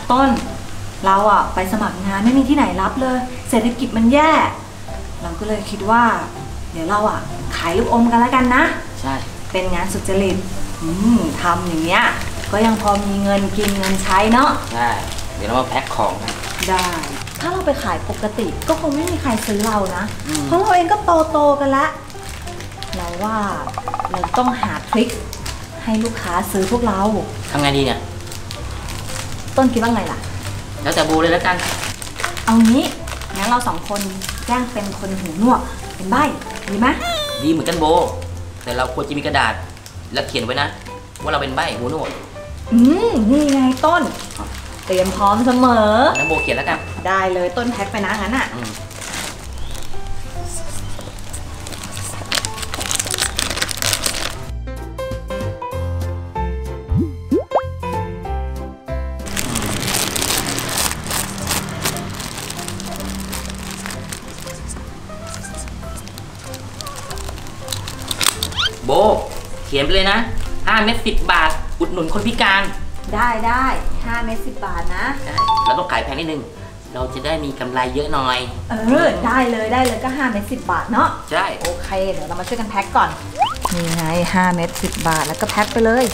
ต้นเราอะไปสมัครงานไม่มีที่ไหนรับเลยเศรษฐกิจมันแย่เราก็เลยคิดว่าเดี๋ยวเราอะขายลูกอมกันแล้วกันนะใช่เป็นงานสุจริตทำอย่างเงี้ยก็ยังพอมีเงินกินเงินใช้เนาะใช่เดี๋ยวเรามาแพ็คของกันได้ถ้าเราไปขายปกติก็คงไม่มีใครซื้อเรานะเพราะเราเองก็โตกันละเราว่าเราต้องหาทริคให้ลูกค้าซื้อพวกเราทำไงดีเนี่ยต้นคิดว่าไงล่ะแล้วแต่โบเลยแล้วกันเอางี้งั้นเราสองคนแจ้งเป็นคนหูหนวกเป็นใบ้ดีไหมดีเหมือนกันโบแต่เราควรจะมีกระดาษแล้วเขียนไว้นะว่าเราเป็นใบ้หูหนวกนี่ไงต้นเตรียมพร้อมเสมองั้นโบเขียนแล้วกันได้เลยต้นแพ็คไปนะงั้นอ่ะโบเขียนไปเลยนะ5 เม็ด 10 บาทอุดหนุนคนพิการได้5 เม็ด 10 บาทนะเราต้องขายแพงนิดนึงเราจะได้มีกำไรเยอะหน่อยได้เลยก็5 เม็ด 10 บาทเนาะใช่โอเคเดี๋ยวเรามาช่วยกันแพ็คก่อนนี่ไง5 เม็ด 10 บาทแล้วก็แพ็คไปเลย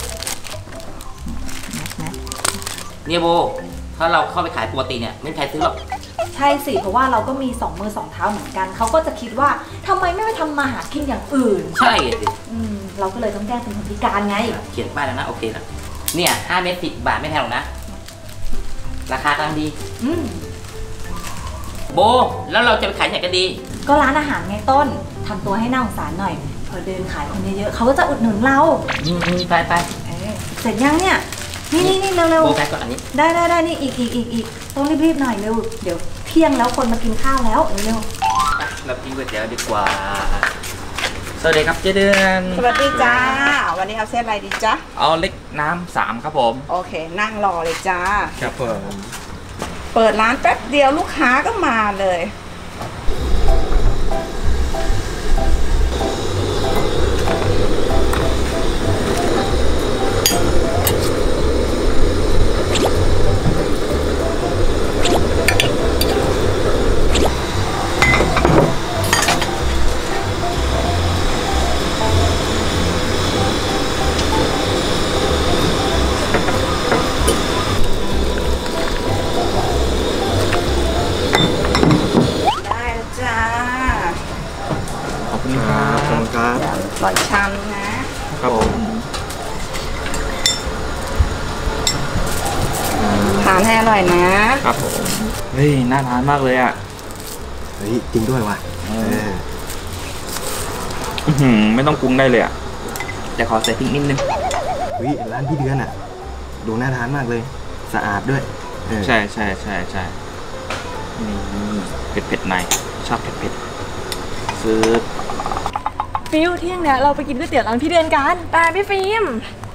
เนี่ยโบถ้าเราเข้าไปขายปกติเนี่ยไม่มีใครซื้อหรอกใช่สิเพราะว่าเราก็มี2 มือ 2 เท้าเหมือนกันเขาก็จะคิดว่าทำไมไม่ไปทำมาหากินอย่างอื่นใช่สิเราก็เลยต้องแก้เป็นคนพิการไงเขียนป้ายแล้วนะโอเคนะเนี่ย5 เม็ด 10 บาทไม่แพงหรอกนะราคากำลังดีโบแล้วเราจะไปขายไหนกันดีก็ร้านอาหารไงต้นทำตัวให้น่าสงสารหน่อยพอเดินขายคนเยอะๆเขาก็จะอุดหนุนเราไปเสร็จยังเนี่ยนี่เร็วโบแพ็คก่อนอันนี้ได้นี่อีกต้องรีบหน่อยเร็วเดี๋ยวเที่ยงแล้วคนมากินข้าวแล้วเร็วเรากินก๋วยเตี๋ยวดีกว่าสวัสดีครับเจ๊เดือนสวัสดีจ้าวันนี้เอาเส้นอะไรดีจ๊ะเอาเล็กน้ำ3ครับผมโอเคนั่งรอเลยจ้าครับผมเปิดร้านแป๊บเดียวลูกค้าก็มาเลยปล่อยชามนะครับผมทานให้อร่อยนะครับผมเฮ้ยน่าทานมากเลยอ่ะเฮ้ยจริงด้วยว่ะไม่ต้องปรุงได้เลยอ่ะแต่ขอใส่พริกนิดนึงเฮ้ยร้านพี่เดือนอ่ะดูน่าทานมากเลยสะอาดด้วยใช่เผ็ดในชอบเผ็ดซื้อฟิลเที่ยงเนี่ยเราไปกินก๋วยเตี๋ยวร้านพี่เดือนกันไปพี่ฟิล์ม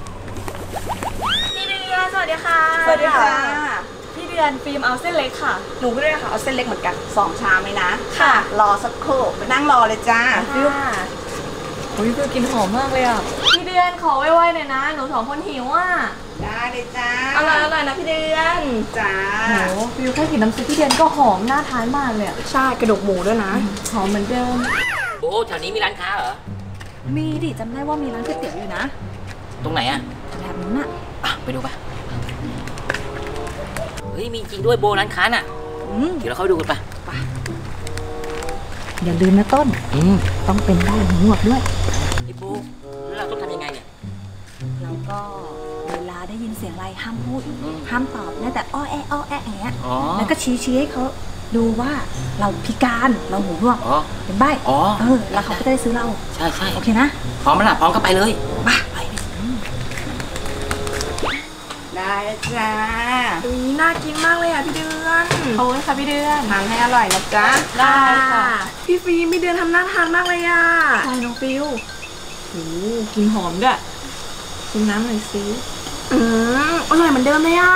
พี่เดือนสวัสดีค่ะสวัสดีค่ะพี่เดือนฟิล์มเอาเส้นเล็กค่ะหนูก็ได้ค่ะเอาเส้นเล็กเหมือนกัน2 ชามเลยนะค่ะรอสักครู่ไปนั่งรอเลยจ้าฟิลฟิลกินหอมมากเลยอ่ะพี่เดือนขอไวๆหน่อยนะหนู2 คนหิวอ่ะได้เลยจ้าอร่อยนะพี่เดือนจ้าโหฟิลแค่กินน้ำซุปพี่เดือนก็หอมน่าทานมากเลยใช่กระดูกหมูด้วยนะหอมเหมือนเดิมโอ้แถวนี้มีร้านค้าเหรอมีดิจำได้ว่ามีร้านก๋วยเตี๋ยวอยู่นะตรงไหนอะแบบนั้นอะไปดูป่ะเฮ้ยมีจริงด้วยโบร้านค้าน่ะเดี๋ยวเราเข้าดูกันป่ะอย่าลืมนะต้นต้องเป็นได้หูหนวกด้วยไอ้โบแล้วเราต้องทำยังไงเนี่ยเราก็เวลาได้ยินเสียงอะไรห้ามพูดห้ามตอบนะแต่อ้อแอะอย่างเงี้ยแล้วก็ชี้ให้เขาดูว่าเราพิการเราหูหนวกเป็นใบ้แล้วเขาก็จะได้ซื้อเราใช่โอเคนะพร้อมไหมล่ะพร้อมก็ไปเลยไปได้จ้าน่ากินมากเลยอ่ะพี่เดือนโอ้ยค่ะพี่เดือนทานให้อร่อยนะจ๊ะได้ค่ะพี่ฟิล์มพี่เดือนทำน่าทานมากเลยอ่ะใช่น้องฟิลกินหอมด้วยกินน้ำหน่อยสิอร่อยเหมือนเดิมเลยอ่ะ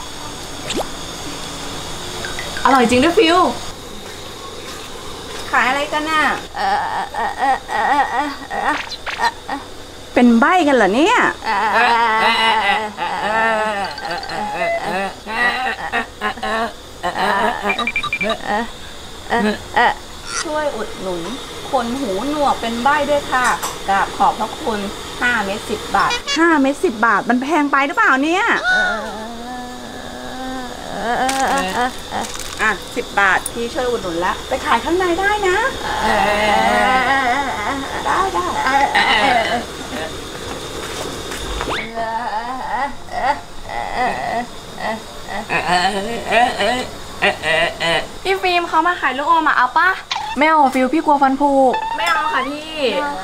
อร่อยจริงด้วยฟิลขายอะไรกันน่ะเป็นใบ้กันเหรอเนี่ยช่วยอุดหนุนคนหูหนวกเป็นใบ้ด้วยค่ะกราบขอบพระคุณ5 เม็ด10 บาท5 เม็ด10 บาทมันแพงไปหรือเปล่าเนี่ย10 บาทพี่ช่วยอุดหนุนแล้วไปขายข้างในได้นะพี่ฟิล์มเขามาขายลูกอมเอาปะไม่เอาฟิลพี่กลัวฟันผุไม่เอาค่ะพี่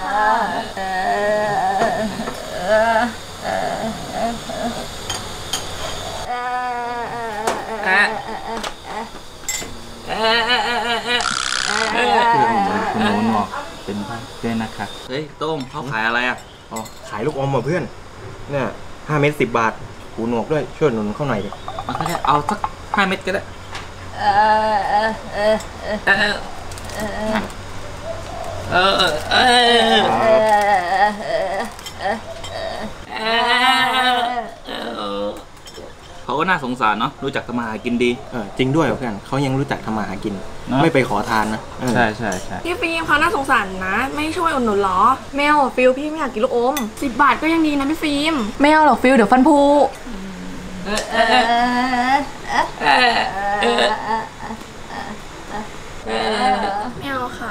คุณโน้นบอกเป็นบ้านด้วยนะคะเฮ้ยโต้งเขาขายอะไรอ่ะอ๋อขายลูกอมเพื่อนเนี่ย5 เม็ด10 บาทหูหนวกด้วยช่วยหนุนเข้าหน่อยดิก็ได้เอาสัก5 เม็ดก็ได้เขาก็น่าสงสารเนาะรู้จักทำมาหากินดีจริงด้วยเพื่อนเขายังรู้จักทำมาหากินไม่ไปขอทานนะใช่พี่ฟิล์มเขาน่าสงสารนะไม่ช่วยอุดหนุนหรอไม่เอาฟิลพี่ไม่อยากกินลูกอม10 บาทก็ยังดีนะพี่ฟิล์มไม่เอาหรอกฟิลเดี๋ยวฟันผุไม่เอาค่ะ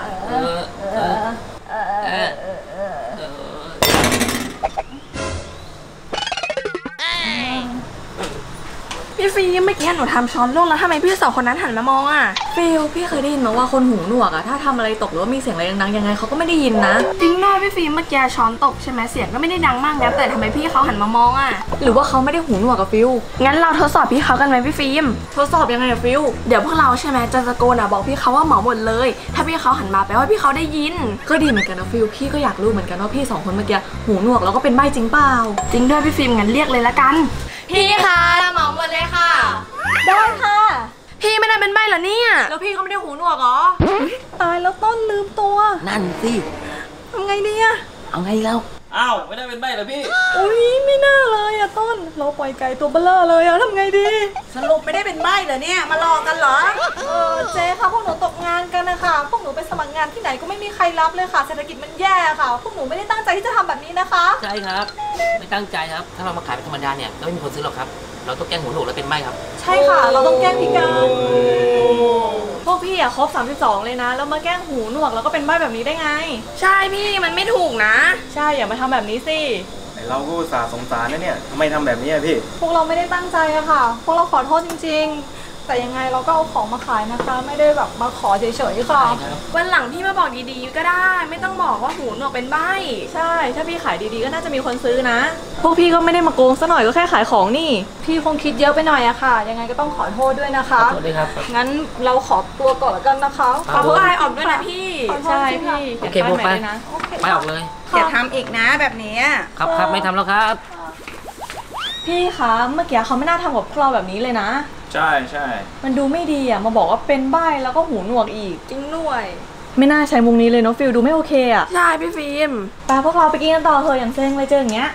พี่ฟิล์มเมื่อกี้หนูทำช้อนร่วงแล้วทำไมพี่สองคนนั้นหันมามองอ่ะฟิลพี่เคยได้ยินมาว่าคนหูหนวกอ่ะถ้าทำอะไรตกหรือว่ามีเสียงอะไรดังๆยังไงเขาก็ไม่ได้ยินนะจริงด้วยพี่ฟิล์มเมื่อกี้ช้อนตกใช่ไหมเสียงก็ไม่ได้ดังมากนะแต่ทำไมพี่เขาหันมามองอ่ะหรือว่าเขาไม่ได้หูหนวกกับฟิลงั้นเราทดสอบพี่เขากันไหมพี่ฟิล์มทดสอบยังไงอะฟิลเดี๋ยวพวกเราใช่ไหมจะตะโกนบอกพี่เขาว่าเหมาหมดเลยถ้าพี่เขาหันมาแปลว่าพี่เขาได้ยินก็ดีเหมือนกันนะฟิลพี่ก็อยากรู้เหมือนกันว่าพี่2 คนเมื่อกี้หูหนวกแล้วก็เป็นใบ้จริงเปล่าจริงด้วยพี่ฟิล์มงั้นเรียกเลยละกันพี่คะเหมาหมดเลยค่ะได้ค่ะพี่ไม่ได้เป็นใบ้เหรอเนี่ยแล้วพี่เขาไม่ได้หูหนวกเหรอตายแล้วต้นลืมตัวนั่นสิทำไงดีอะเอาไงแล้วอ้าวไม่ได้เป็นใบ้เหรอพี่อุ้ยไม่น่าเลยอะต้นเราปล่อยไก่ตัวเบลอเลยอะทำไงดีสรุปไม่ได้เป็นใบ้เหรอเนี่ยมาหลอกกันเหรอเจ๊ค่ะพวกหนูตกงานกันนะคะพวกหนูไปสมัครงานที่ไหนก็ไม่มีใครรับเลยค่ะเศรษฐกิจมันแย่ค่ะพวกหนูไม่ได้ตั้งใจที่จะทำแบบนี้นะคะใช่ครับไม่ตั้งใจครับถ้าเรามาขายเป็นธรรมดาเนี่ยก็ไม่มีคนซื้อหรอกครับเราต้องแกล้งหูหนวกแล้วเป็นใบ้ครับใช่ค่ะเราต้องแกล้งพิการพวกพี่อะครบ32เลยนะแล้วมาแกล้งหูหนวกแล้วก็เป็นใบ้แบบนี้ได้ไงใช่พี่มันไม่ถูกนะใช่อย่ามาทำแบบนี้สิเราก็อุตส่าห์สงสารนะเนี่ยทำไมทำแบบนี้อะพี่พวกเราไม่ได้ตั้งใจอะค่ะพวกเราขอโทษจริงๆแต่ยังไงเราก็เอาของมาขายนะคะไม่ได้แบบมาขอเฉยๆค่ะวันหลังพี่มาบอกดีๆก็ได้ไม่ต้องบอกว่าหูหนวกเป็นใบ้ใช่ถ้าพี่ขายดีๆก็น่าจะมีคนซื้อนะพวกพี่ก็ไม่ได้มาโกงซะหน่อยก็แค่ขายของนี่พี่คงคิดเยอะไปหน่อยอะค่ะยังไงก็ต้องขอโทษด้วยนะคะขอโทษด้วยครับงั้นเราขอตัวก่อนแล้วกันนะคะขอโทษออกด้วยนะพี่ใช่พี่โอเคพวกไปไม่ออกเลยอย่าทำอีกนะแบบนี้ครับไม่ทำแล้วครับพี่คะเมื่อกี้เขาไม่น่าทำกับพวกเราแบบนี้เลยนะใช่มันดูไม่ดีอ่ะมาบอกว่าเป็นใบ้แล้วก็หูหนวกอีกจริงด้วยไม่น่าใช้มุมนี้เลยเนาะฟิลดูไม่โอเคอ่ะใช่พี่ฟิล์มไปพวกเราไปกินกันต่อเถอะอย่างเซ็งเลยเจออย่างเงี้ย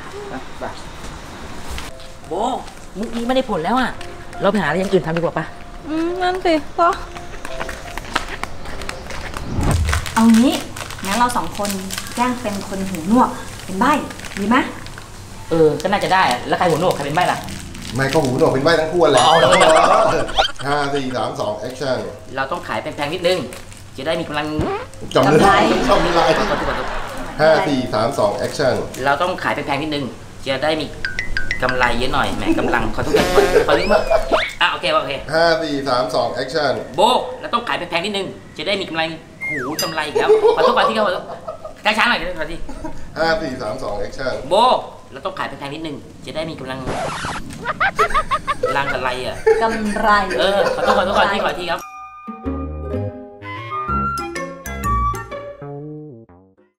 โบมุกนี้ไม่ได้ผลแล้วอ่ะเราไปหาอะไรอย่างอื่นทำดีกว่าปะนั่นสิก็เอางี้งั้นเรา2 คนแกล้งเป็นคนหูหนวกเป็นใบ้ดีไหมก็น่าจะได้แล้วใครหูหนวกใครเป็นใบ้ล่ะไม่ก็หูหนวกเป็นใบ้ทั้งคู่แหละ5 4 3 2แอคชั่นเราต้องขายแพงๆนิดนึงจะได้มีกำลังจำได้5 4 3 2แอคชั่นเราต้องขายแพงๆนิดนึงจะได้มีกำไรเยอะหน่อยแหมกำลังขอทุกอย่างขอเรียกว่าโอเค 5 4 3 2แอคชั่นโบเราต้องขายแพงๆนิดนึงจะได้มีกำไรหูกำไรอีกแล้วขอทุกวันที่เขาช้าๆหน่อยขอที 5 4 3 2แอคชั่นโบเราต้องขายแพงๆนิดนึงจะได้มีกำลังอะไรอ่ะกำไรขอโทษขอทีครับ